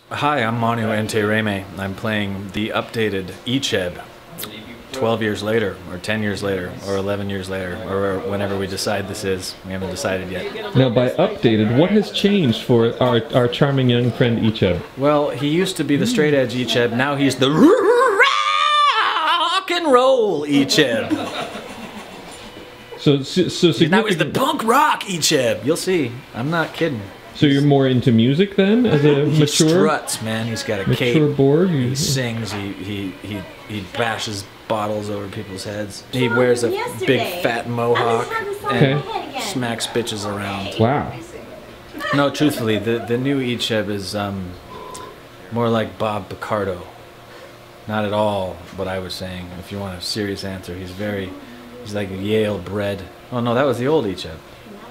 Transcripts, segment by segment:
Hi, I'm Manu Intiraymi. I'm playing the updated Icheb 12 years later, or 10 years later, or 11 years later, or whenever we decide this is. We haven't decided yet. Now, by updated, what has changed for our charming young friend Icheb? Well, he used to be the straight edge Icheb, now he's the rock and roll Icheb. So Now he's the punk rock Icheb. You'll see. I'm not kidding. So you're more into music then, as a He mature, struts, man. He's got a mature cape. board? He sings. He bashes bottles over people's heads. He wears a big fat mohawk and smacks bitches around. Wow. No, truthfully, the new Icheb is more like Bob Picardo. Not at all what I was saying. If you want a serious answer, he's like Yale bred. Oh no, that was the old Icheb.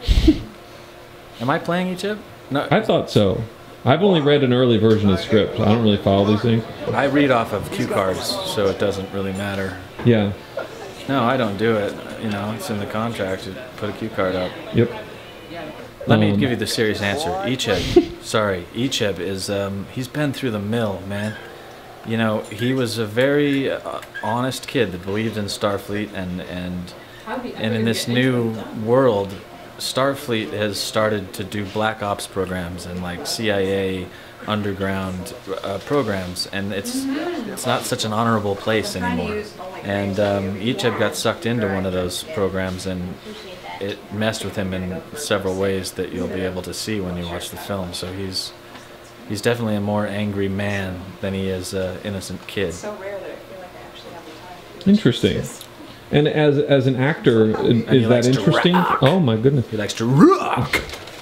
Am I playing Icheb? No, I thought so. I've only read an early version of the script. I don't really follow these things. I read off of cue cards, so it doesn't really matter. Yeah. No, I don't do it. You know, it's in the contract to put a cue card up. Yep. Let me give you the serious answer. Icheb is, he's been through the mill, man. You know, he was a very honest kid that believed in Starfleet, and in this new world, Starfleet has started to do black ops programs and like CIA underground programs, and it's not such an honorable place anymore. And Icheb got sucked into one of those programs, and it messed with him in several ways that you'll be able to see when you watch the film. So he's definitely a more angry man than he is an innocent kid. It's so rare that I feel like I actually have the time. Interesting. And as an actor, is that interesting? Oh my goodness. He likes to rock.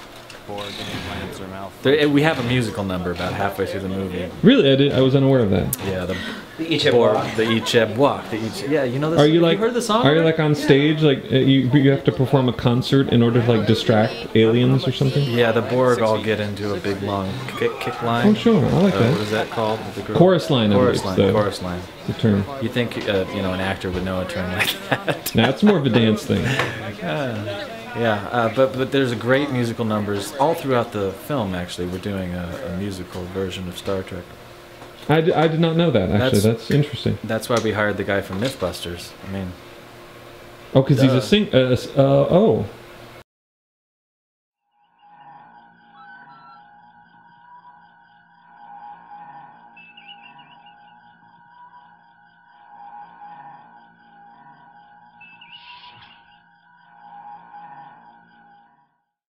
We have a musical number about halfway through the movie. Really, I was unaware of that. Yeah, the Icheb walk. The Icheb walk. Yeah, you know this. Are you have you heard the song? Are you like on stage, like you have to perform a concert in order to like distract aliens or something? Yeah, the Borg all get into a big long kick line. Oh sure, I like that. What is that called? Chorus line. Chorus line. The term. You think you know an actor would know a term like that? That's more of a dance thing. But there's a great musical numbers all throughout the film. Actually, we're doing a musical version of Star Trek. I did not know that. Actually, that's interesting. That's why we hired the guy from MythBusters. I mean, oh, because he's a